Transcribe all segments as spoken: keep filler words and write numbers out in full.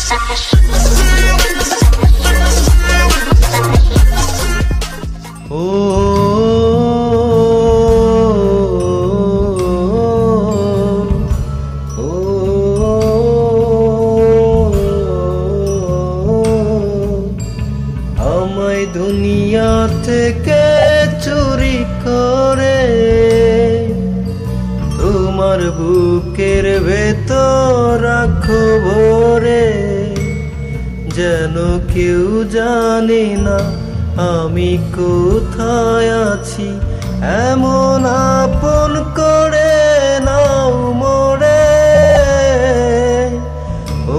দুনিয়া থেকে চুরি করে তোমার বুকের ভেতর রাখো ভরে, যেন কেউ জানে না আমি কোথায় আছি, এমন আপন করে নাও মোরে। ও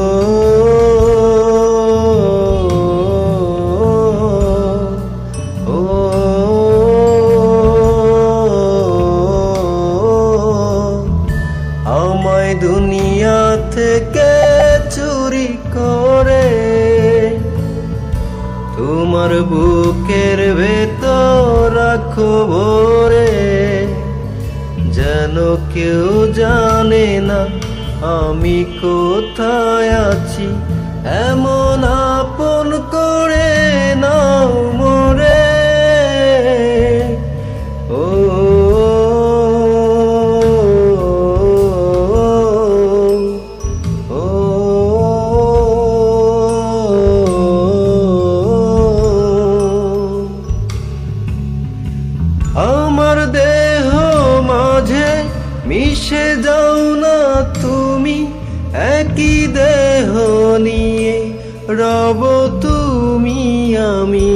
আমায় দুনিয়া থেকে চুরি করে তোমার বুকের ভেতর রাখো ভরে, যেন কেউ জানে না আমি কোথায় আছি, এমন আপন করে নাও মোরে। ও আমার দেহ মাঝে মিশে যাও না তুমি, একই দেহ নিয়ে রব তুমি আমি।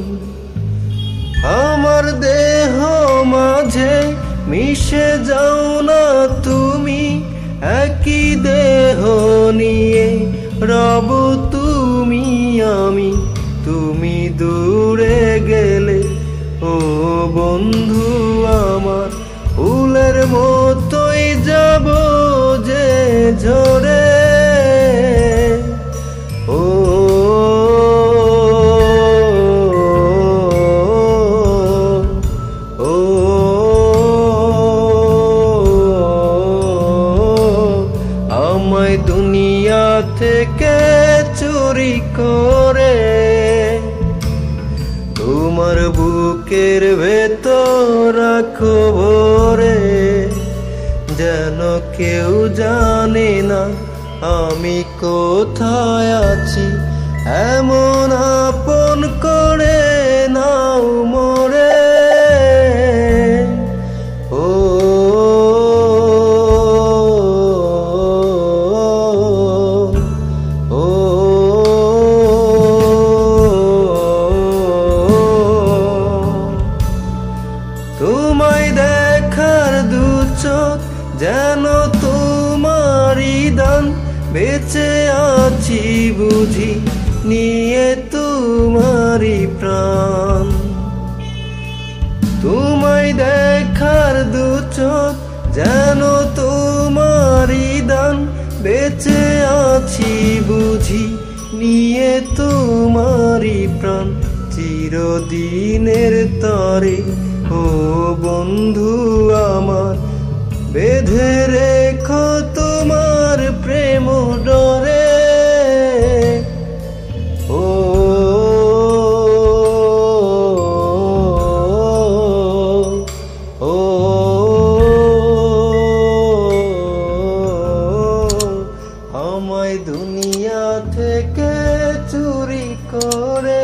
আমার দেহ মাঝে মিশে যাও না তুমি, একই দেহ নিয়ে রব তুমি আমি। তুমি দূরে গেলে ও বন্ধু আমার, ফুলের মতোই যাব যে ঝরে। ও ও আমায় দুনিয়া থেকে চুরি করে তোমার বুকের ভেতর রাখো ভরে, যেন কেউ জানে না আমি কোথায় আছি, এমন আপন করে নাও মোরে। ও তোমায় দেখার দু চোখ যেন তোমারই দান, বেঁচে আছি বুঝি নিয়ে তোমারই প্রাণ। তোমায় দেখার দু চোখ যেন তোমারই দান, বেঁচে আছি বুঝি নিয়ে তোমারই প্রাণ। চিরদিনের তরে ও বন্ধু আমার, বেঁধে রেখো তোমার প্রেম ডরে। ও ও আমায় দুনিয়া থেকে চুরি করে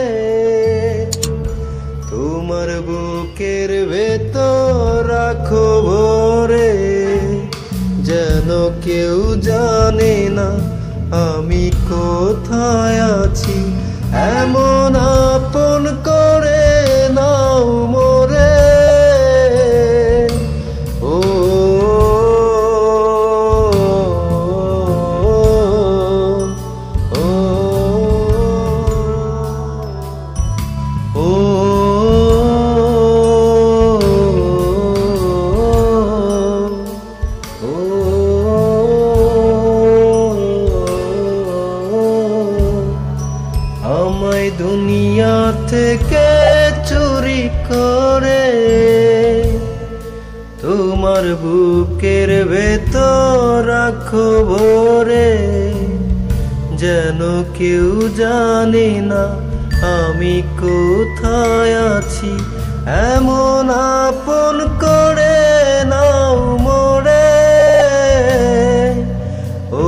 তোমার বুকের ভেতর রাখো ভরে, যেন কেউ জানে না আমি কোথায় আছি, এমন আপন করে নাও মোরে। ও ও ও আমায় দুনিয়া থেকে চুরি করে তোমার বুকের ভেতর রাখো ভরে, যেন কেউ জানে না আমি কোথায় আছি। এমন আপন করে নাও মোরে, ও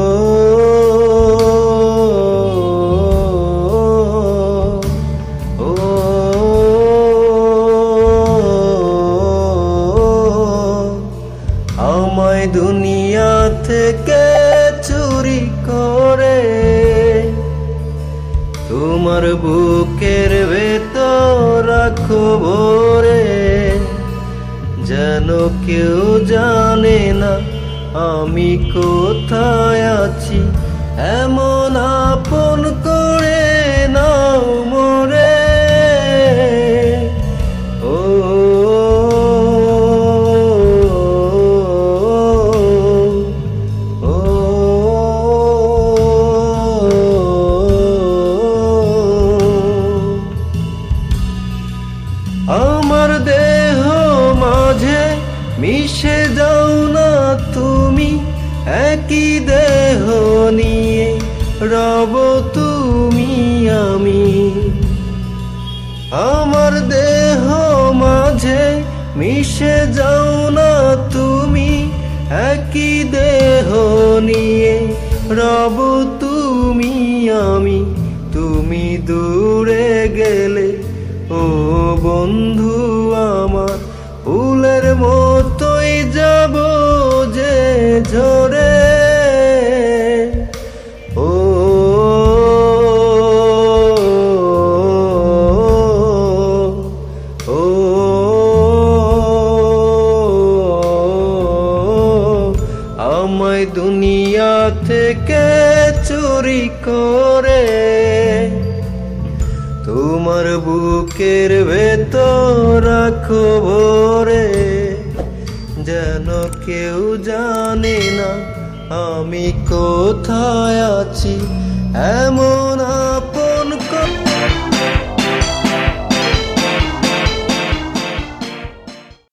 ও আমায় দুনিয়া থেকে চুরি করে তোমার বুকের ভেতর রাখো ভরে, যেন কেউ জানে না আমি কোথায় আছি। এমন আপন করে নাও মোরে, ও আমার দেহ মাঝে মিশে যাও না তুমি, একই দেহ নিয়ে রব তুমি আমি। আমার দেহ মাঝে মিশে যাও না তুমি, একই দেহ নিয়ে রব তুমি আমি। তুমি দূরে গেলে ও বন্ধু আমার, ফুলের মতোই যাব যে ঝরে, ও ও আমায় দুনিয়া থেকে চুরি করে তোমার বুকের ভেতর রাখো ভরে, যেন কেউ জানে না আমি কোথায় আছি। এমন